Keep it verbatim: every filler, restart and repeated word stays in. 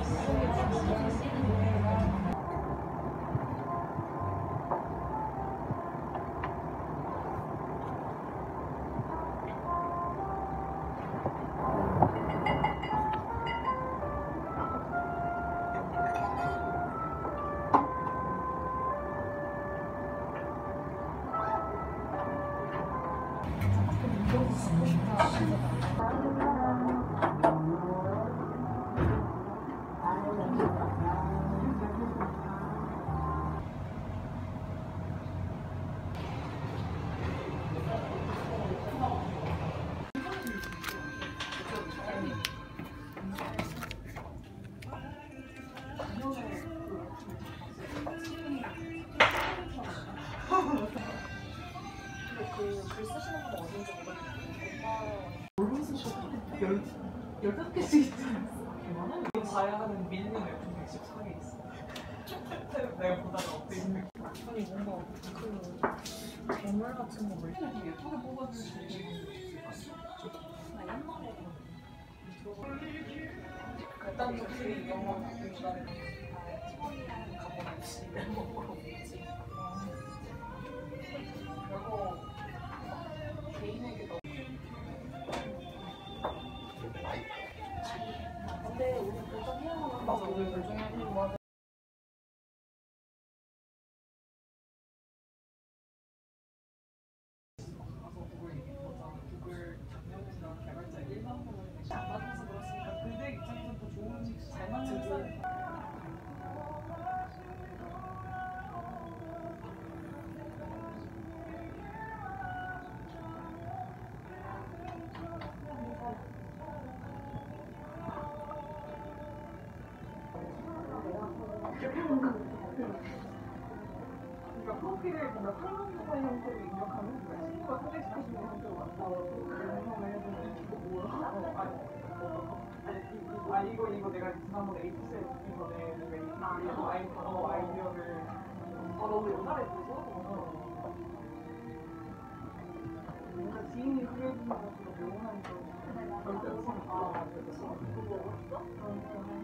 글 쓰시는 분 어딘지 모르겠는데 뭘 쓰셔도 열, 열다섯 개씩 있지 않았어? 이거 봐야 하는 밀린 웹툰 백십사 개 있어. 내가 보다가 업데이트. 아니 뭔가 그 괴물 같은 거 물. 예쁘게 뽑아주시지. 나 옛날에 일단 그 영화 그다음에 티원이라는 가본 없이 먹으러 오지. 별거 개인에게 너무. 근데 우리 결정해야 하는 맞아, 우리 결정해야 하는 거 맞아. 구글 작년인가 개발자 일만 보는 안 맞아서 그렇습니다. 그들 입장에서 더 좋은 잘 맞는 회사를. 그러니까 프로필을 뭔가 설문조사 형태로 입력하는 그러니까 친구가 소개시켜주는 형태로 만들어서 설명을 해주는 이거 뭐야? 어, 아니, 아니, 이, 아 이거 이거 내가 지난번에 에이티씨에 느낀 거네. 내가 에이티씨에서 아이, 어, 아이디어를 어, 너무 옛날에 보고 어. 뭔가 지인이 그려주는 것으로 명언한 거 절대 없으니까. 아, 그거 먹었어? 어.